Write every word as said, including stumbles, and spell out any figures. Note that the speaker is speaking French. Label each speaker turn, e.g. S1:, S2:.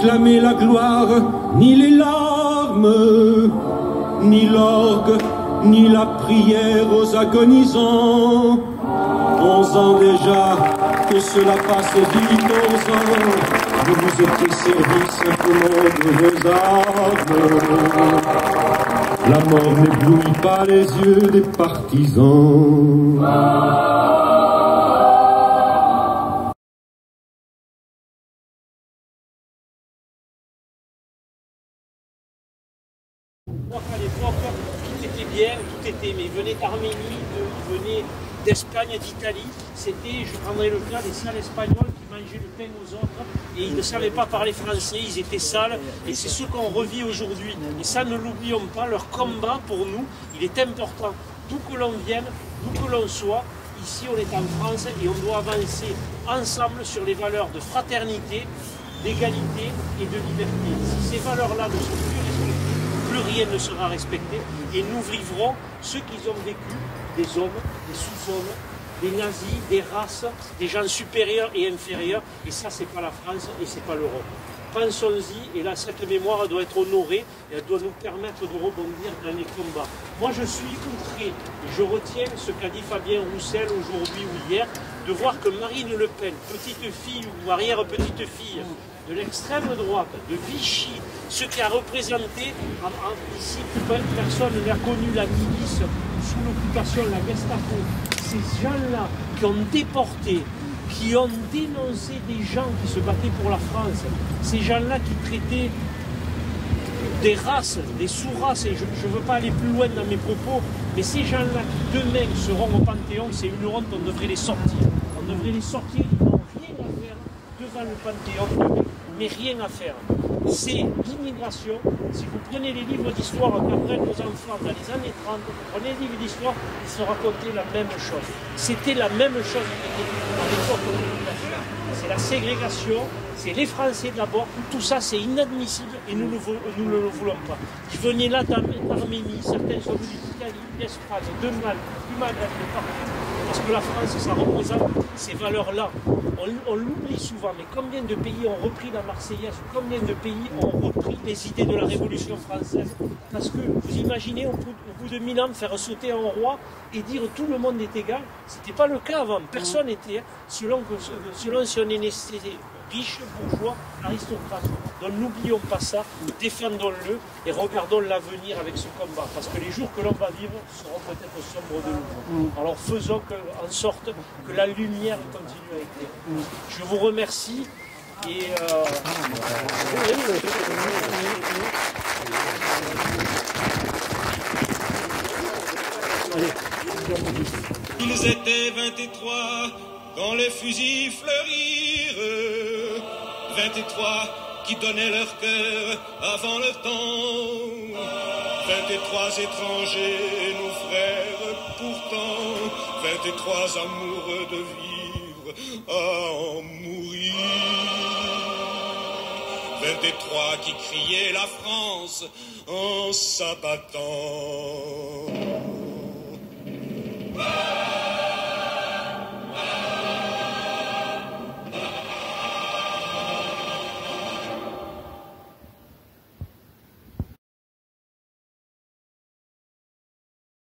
S1: Clamer la gloire, ni les larmes, ni l'orgue, ni la prière aux agonisants. Onze ans déjà que cela passe vite, onze ans, vous vous étiez servi simplement de vos armes. La mort n'éblouit pas les yeux des partisans.
S2: À l'époque, tout était bien, tout était, mais ils venaient d'Arménie, de, ils venaient d'Espagne, d'Italie. C'était, je prendrai le cas des sales espagnols qui mangeaient le pain aux autres et ils ne savaient pas parler français, ils étaient sales et c'est ce qu'on revit aujourd'hui. Et ça, ne l'oublions pas, leur combat pour nous, il est important. D'où que l'on vienne, d'où que l'on soit, ici on est en France et on doit avancer ensemble sur les valeurs de fraternité, d'égalité et de liberté. Si ces valeurs-là ne sont plus respectées, plus rien ne sera respecté et nous vivrons ce qu'ils ont vécu, des hommes, des sous-hommes, des nazis, des races, des gens supérieurs et inférieurs, et ça c'est pas la France et c'est pas l'Europe. Pensons-y, et là cette mémoire doit être honorée et elle doit nous permettre de rebondir dans les combats. Moi je suis outré et je retiens ce qu'a dit Fabien Roussel aujourd'hui ou hier, de voir que Marine Le Pen, petite fille ou arrière-petite fille de l'extrême droite, de Vichy, ce qui a représenté, en, en, ici personne n'a connu la milice sous l'occupation, la Gestapo, ces gens-là qui ont déporté, qui ont dénoncé des gens qui se battaient pour la France, ces gens-là qui traitaient des races, des sous-races, et je ne veux pas aller plus loin dans mes propos, mais ces gens-là qui demain seront au Panthéon, c'est une honte, on devrait les sortir. On devrait les sortir, ils n'ont rien à faire devant le Panthéon, mais rien à faire. C'est l'immigration. Si vous prenez les livres d'histoire qu'apprennent nos enfants dans les années trente, vous prenez les livres d'histoire, ils se racontaient la même chose. C'était la même chose à l'époque de l'immigration. C'est la ségrégation, c'est les Français d'abord. Tout ça, c'est inadmissible et nous, nous ne le voulons pas. Ils venaient là d'Arménie, certains sont venus d'Italie, d'Espagne, de Malte, du Maghreb, de partout. Parce que la France, ça représente ces valeurs-là. On, on l'oublie souvent, mais combien de pays ont repris la Marseillaise? Combien de pays ont repris les idées de la Révolution française? Parce que vous imaginez, au bout, au bout de mille ans, faire sauter un roi et dire tout le monde est égal, c'était pas le cas avant. Personne n'était, selon, selon si on est né riche, bourgeois, aristocrate. Donc n'oublions pas ça, défendons-le et regardons l'avenir avec ce combat. Parce que les jours que l'on va vivre seront peut-être sombres de nouveau. Alors faisons que, en sorte que la lumière continue à éclairer. Je vous remercie et... Euh...
S3: Ils étaient vingt-trois quand les fusils fleurirent, vingt-trois qui donnaient leur cœur avant le temps, vingt-trois étrangers, nos frères pourtant, vingt-trois amoureux de vivre à en mourir, vingt-trois qui criaient la France en s'abattant.